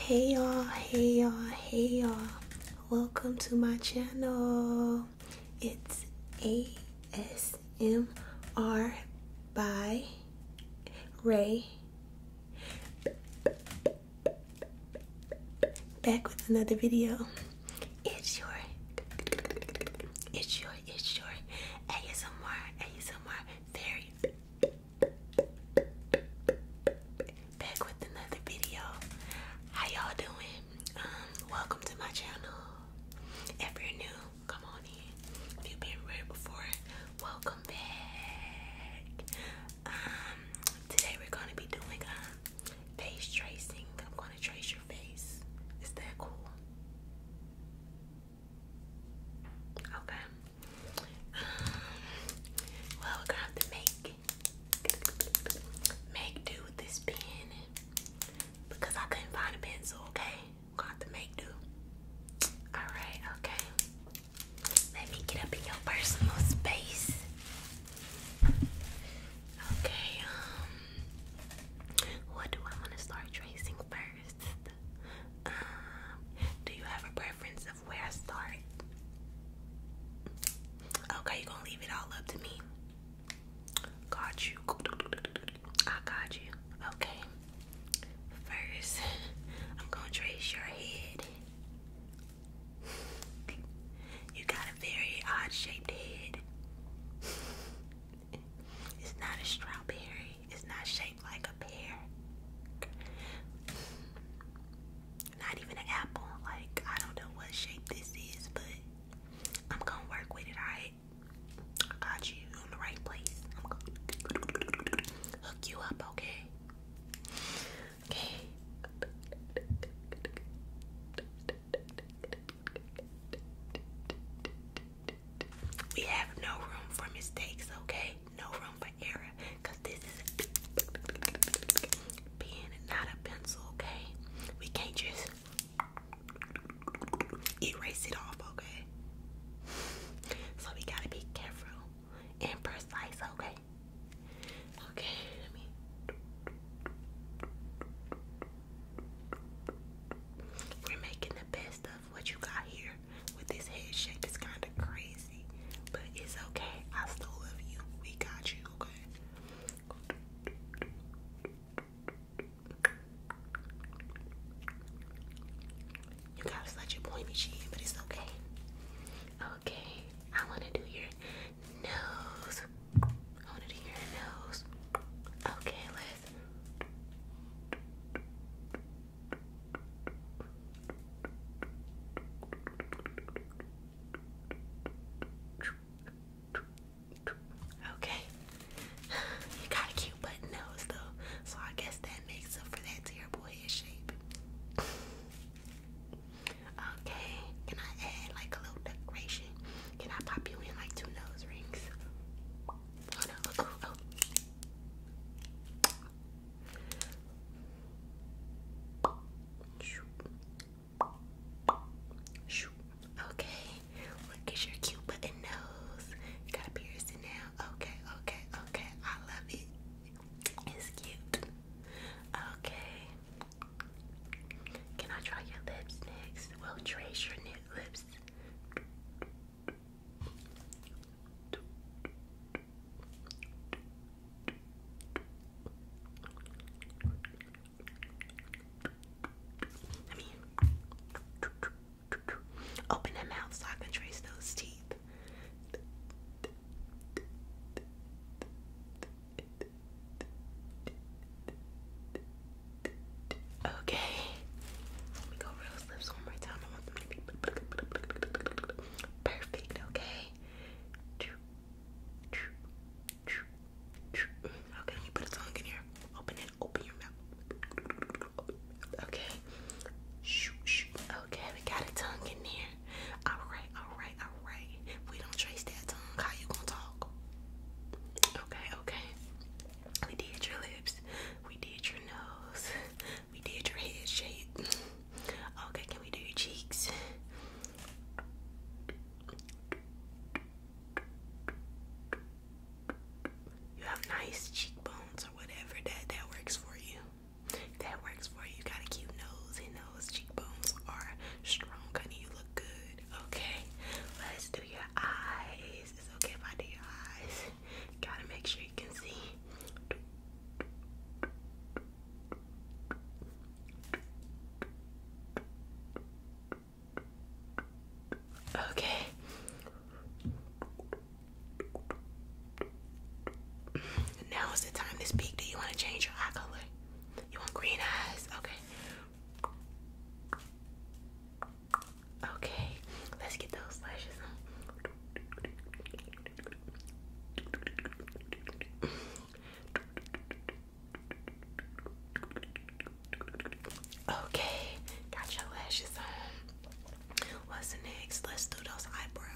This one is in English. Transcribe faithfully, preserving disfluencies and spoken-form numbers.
Hey y'all, hey y'all, hey y'all. Welcome to my channel. It's A S M R by Ray. Back with another video. It's your, it's your, it's your A S M R, A S M R, very back with another video. How y'all doing? Um, welcome to my channel. If you're new, come on in. If you've been here before, welcome back. Um, today we're gonna be doing um face tracing. I'm gonna trace your face. Is that cool? Okay. Um, well, we're gonna have to make make do with this pen because I couldn't find a pencil. Okay, we're gonna have to make do. All right. Okay. Let me get up in your personal space. Okay. Um, what do I want to start tracing first? Um, do you have a preference of where I start? Okay, you're gonna leave it all up to me. Got you. I got you. Okay. First, I'm gonna trace your head. You got a very odd shaped head. It's not a strawberry. It's not shaped like a pear. Not even an apple. Like, I don't know what shape this is, but I'm gonna work with it, alright? I got you on the right place. I'm gonna hook you up, okay? Okay. We have no room for mistakes, okay? No room for error, because this is a pen, not a pencil, okay? We can't just erase it off, okay? So we gotta be careful and precise, okay? Okay, let me. We're making the best of what you got here with this head shape. It's kind of crazy, but it's okay. I still love you. We got you, okay? You got such a pointy chin, but it's okay. Okay, I want to do your nose. I want to do your nose. Okay, let's. Okay. You got a cute button nose though, so I guess that makes up for that terrible head shape. Okay, can I add like a little decoration? Can I pop you in like two nose rings? Oh no, oh, oh. Okay, look at your cute button nose. You got a piercing now. Okay, okay, okay. I love it. It's cute. Okay. Can I try your lips next? We'll trace your lips. I mean, open that mouth so I can trace those teeth. Okay. Let me go real lips one more time. I want them to be change your eye color? You want green eyes? Okay. Okay, let's get those lashes on. Okay, got your lashes on. What's next? Let's do those eyebrows.